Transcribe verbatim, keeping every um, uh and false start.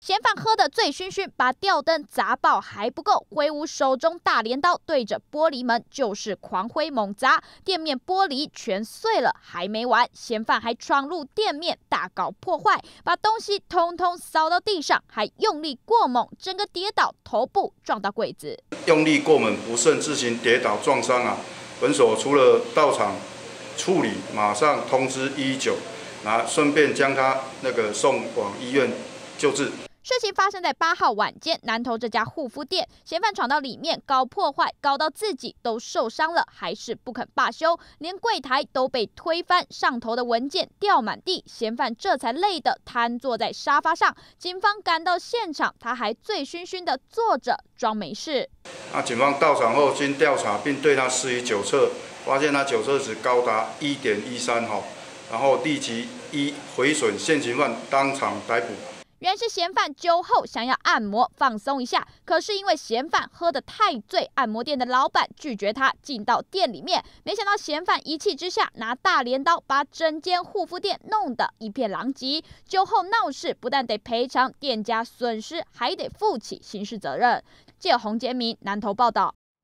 嫌犯喝得醉醺醺，把吊灯砸爆还不够，挥舞手中大镰刀，对着玻璃门就是狂挥猛砸，店面玻璃全碎了。还没完，嫌犯还闯入店面大搞破坏，把东西通通扫到地上，还用力过猛，整个跌倒，头部撞到柜子。 用力过猛不慎自行跌倒撞伤啊！本所除了到场处理，马上通知一一九，然后顺便将他那个送往医院救治。 事情发生在八号晚间，南投这家护肤店，嫌犯闯到里面搞破坏，搞到自己都受伤了，还是不肯罢休，连柜台都被推翻，上头的文件掉满地，嫌犯这才累得瘫坐在沙发上。警方赶到现场，他还醉醺醺的坐着，装没事。 那警方到场后经调查，并对他施以酒测，发现他酒测值高达一点一三哈，然后立即依毁损现行犯当场逮捕。 原是嫌犯酒后想要按摩放松一下，可是因为嫌犯喝得太醉，按摩店的老板拒绝他进到店里面。没想到嫌犯一气之下拿大镰刀把整间护肤店弄得一片狼藉。酒后闹事不但得赔偿店家损失，还得负起刑事责任。记者洪杰明南投报道。